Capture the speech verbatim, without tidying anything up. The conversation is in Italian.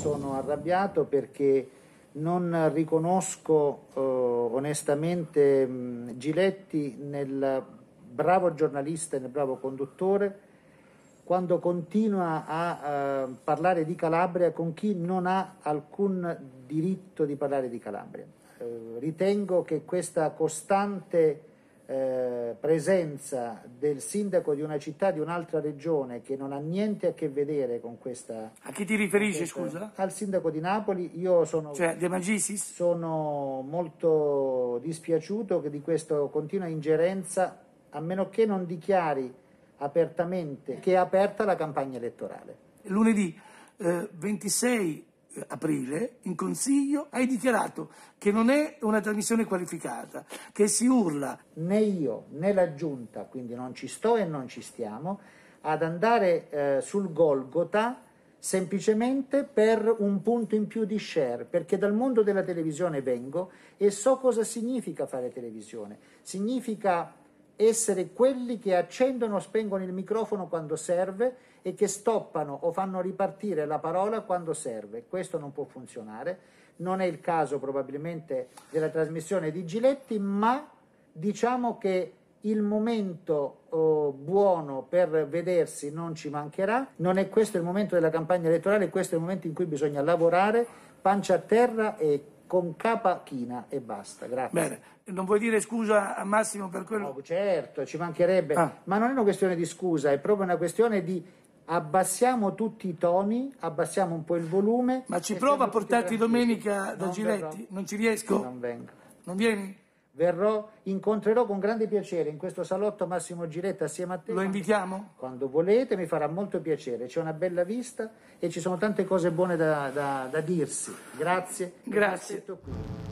sono arrabbiato perché non riconosco eh, onestamente mh, Giletti nel bravo giornalista e nel bravo conduttore quando continua a uh, parlare di Calabria con chi non ha alcun diritto di parlare di Calabria. Uh, ritengo che questa costante uh, presenza del sindaco di una città di un'altra regione che non ha niente a che vedere con questa... A chi ti riferisci, questa, scusa? Al sindaco di Napoli. Io sono, cioè, De Magistris? Sono molto dispiaciuto che di questa continua ingerenza, a meno che non dichiari apertamente che è aperta la campagna elettorale. Lunedì eh, ventisei aprile in Consiglio hai dichiarato che non è una trasmissione qualificata, che si urla. Né io né la Giunta, quindi non ci sto e non ci stiamo, ad andare eh, sul Golgota semplicemente per un punto in più di share, perché dal mondo della televisione vengo e so cosa significa fare televisione. Significa essere quelli che accendono o spengono il microfono quando serve e che stoppano o fanno ripartire la parola quando serve. Questo non può funzionare, non è il caso probabilmente della trasmissione di Giletti, ma diciamo che il momento oh, buono per vedersi non ci mancherà. Non è questo il momento della campagna elettorale, questo è il momento in cui bisogna lavorare pancia a terra e con capa china e basta. Grazie. Bene, non vuoi dire scusa a Massimo per quello? No, certo, ci mancherebbe, ah. ma non è una questione di scusa, è proprio una questione di abbassiamo tutti i toni, abbassiamo un po' il volume. Ma ci prova a portarti domenica da non Giletti? Verrò. Non ci riesco? Non vengo. Non vieni? Verrò, incontrerò con grande piacere in questo salotto Massimo Giletti assieme a te. Lo invitiamo? Quando volete, mi farà molto piacere, c'è una bella vista e ci sono tante cose buone da, da, da dirsi. Grazie. Grazie.